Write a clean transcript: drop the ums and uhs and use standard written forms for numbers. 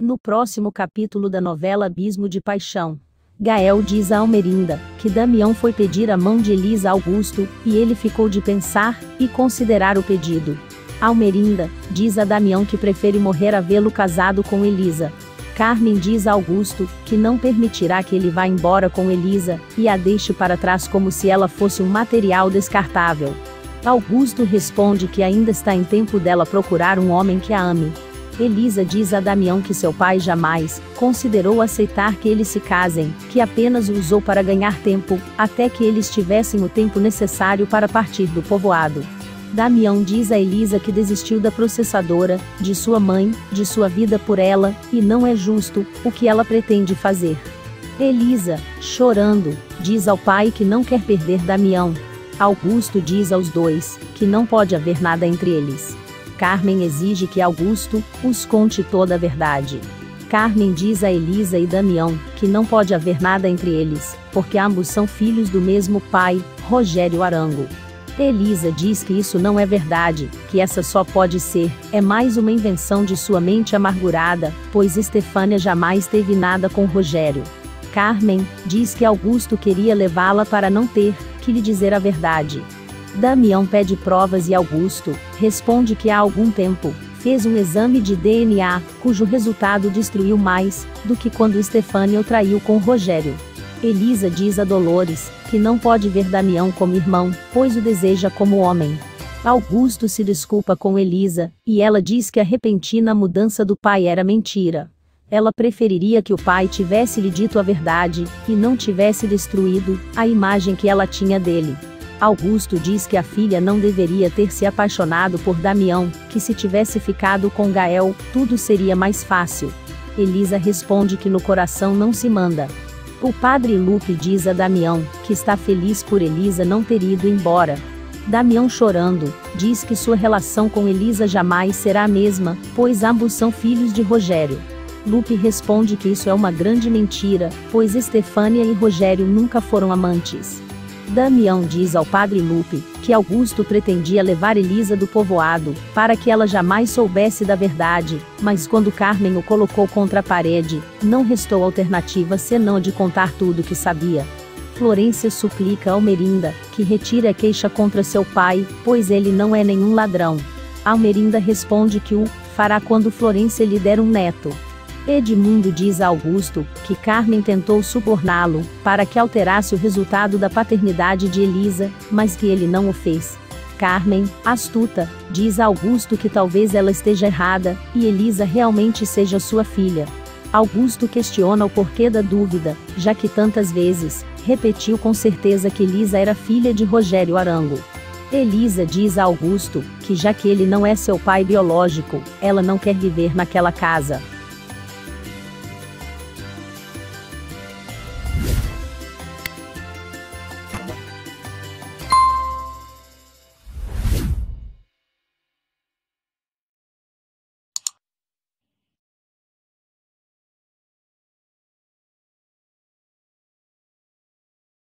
No próximo capítulo da novela Abismo de Paixão, Gael diz a Almerinda que Damião foi pedir a mão de Elisa a Augusto, e ele ficou de pensar e considerar o pedido. Almerinda diz a Damião que prefere morrer a vê-lo casado com Elisa. Carmen diz a Augusto que não permitirá que ele vá embora com Elisa, e a deixe para trás como se ela fosse um material descartável. Augusto responde que ainda está em tempo dela procurar um homem que a ame. Elisa diz a Damião que seu pai jamais considerou aceitar que eles se casem, que apenas o usou para ganhar tempo, até que eles tivessem o tempo necessário para partir do povoado. Damião diz a Elisa que desistiu da processadora, de sua mãe, de sua vida por ela, e não é justo o que ela pretende fazer. Elisa, chorando, diz ao pai que não quer perder Damião. Augusto diz aos dois que não pode haver nada entre eles. Carmen exige que Augusto os conte toda a verdade. Carmen diz a Elisa e Damião que não pode haver nada entre eles, porque ambos são filhos do mesmo pai, Rogério Arango. Elisa diz que isso não é verdade, que essa só pode ser, é mais uma invenção de sua mente amargurada, pois Estefânia jamais teve nada com Rogério. Carmen diz que Augusto queria levá-la para não ter que lhe dizer a verdade. Damião pede provas e Augusto responde que há algum tempo fez um exame de DNA, cujo resultado destruiu mais do que quando Estefânia o traiu com Rogério. Elisa diz a Dolores que não pode ver Damião como irmão, pois o deseja como homem. Augusto se desculpa com Elisa, e ela diz que a repentina mudança do pai era mentira. Ela preferiria que o pai tivesse lhe dito a verdade, e não tivesse destruído a imagem que ela tinha dele. Augusto diz que a filha não deveria ter se apaixonado por Damião, que se tivesse ficado com Gael, tudo seria mais fácil. Elisa responde que no coração não se manda. O padre Lupe diz a Damião que está feliz por Elisa não ter ido embora. Damião, chorando, diz que sua relação com Elisa jamais será a mesma, pois ambos são filhos de Rogério. Lupe responde que isso é uma grande mentira, pois Estefânia e Rogério nunca foram amantes. Damião diz ao padre Lupe que Augusto pretendia levar Elisa do povoado, para que ela jamais soubesse da verdade, mas quando Carmen o colocou contra a parede, não restou alternativa senão de contar tudo o que sabia. Florência suplica a Almerinda que retire a queixa contra seu pai, pois ele não é nenhum ladrão. Almerinda responde que o fará quando Florência lhe der um neto. Edmundo diz a Augusto que Carmen tentou suborná-lo para que alterasse o resultado da paternidade de Elisa, mas que ele não o fez. Carmen, astuta, diz a Augusto que talvez ela esteja errada, e Elisa realmente seja sua filha. Augusto questiona o porquê da dúvida, já que tantas vezes repetiu com certeza que Elisa era filha de Rogério Arango. Elisa diz a Augusto que já que ele não é seu pai biológico, ela não quer viver naquela casa.